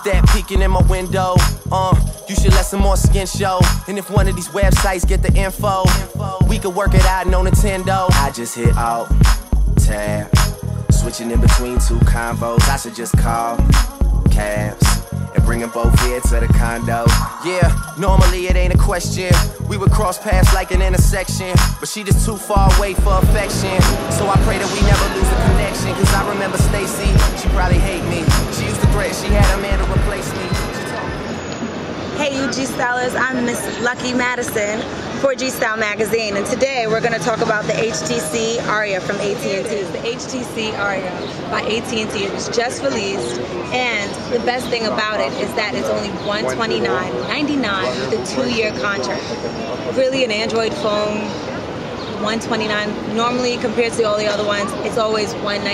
that peeking in my window? You should let some more skin show. And if one of these websites get the info, we could work it out, no Nintendo. I just hit alt, tab, switching in between two convos. I should just call cabs and bring them both here to the condo. Yeah, normally it ain't a question. We would cross paths like an intersection, but she just too far away for affection. So I pray that we never lose a connection. Cause I remember Stacy, she probably hate me. She used to threaten she had a man to replace me. Hey you G-Stylers, I'm Miss Lucky Madison for G-Style Magazine, and today we're going to talk about the HTC Aria from AT&T. The HTC Aria by AT&T. It was just released, and the best thing about it is that it's only $129.99 with a 2-year contract. Really, an Android phone, $129. Normally, compared to all the other ones, it's always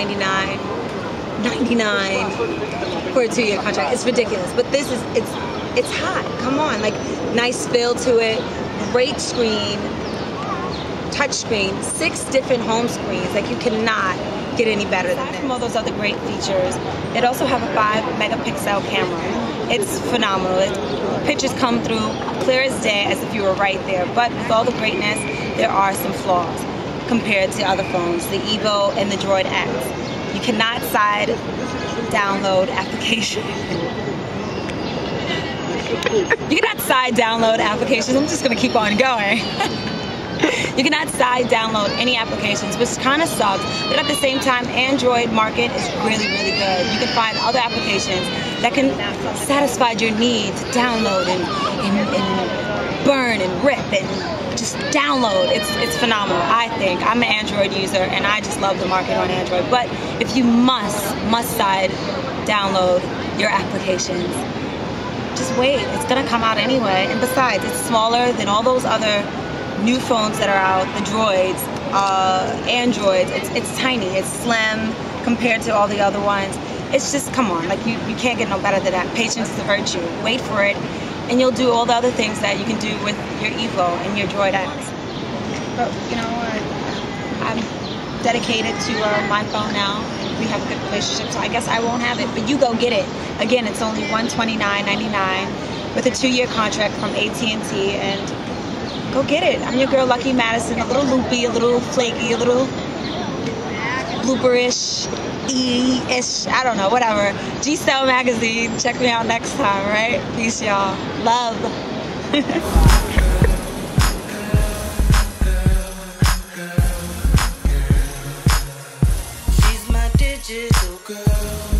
$199.99 for a 2-year contract. It's ridiculous, but this is it's hot. Come on, like nice feel to it. Great screen, touch screen, 6 different home screens. Like you cannot get any better than that. From all those other great features, it also have a 5-megapixel camera. It's phenomenal. Pictures come through clear as day, as if you were right there. But with all the greatness, there are some flaws compared to other phones, the Evo and the Droid X. You cannot side download applications. You cannot side download applications. I'm just going to keep on going. You cannot side download any applications, which kind of sucks. But at the same time, Android market is really, really good. You can find other applications that can satisfy your need to download and burn and rip and just download. It's phenomenal, I think. I'm an Android user, and I just love the market on Android. But if you must side download your applications, just wait, it's gonna come out anyway. And besides, it's smaller than all those other new phones that are out, the Droids, Androids. It's tiny, it's slim compared to all the other ones. It's just, come on, like you can't get no better than that. Patience is a virtue. Wait for it, and you'll do all the other things that you can do with your Evo and your Droid X. But, you know, I'm dedicated to my phone now. We have a good relationship, so I guess I won't have it, but you go get it. Again, it's only $129.99 with a 2-year contract from AT&T, and go get it. I'm your girl Lucky Madison, a little loopy, a little flaky, a little blooperish, ish, I don't know, whatever. G-Style Magazine, check me out next time, right? Peace, y'all. Love. Digital girl.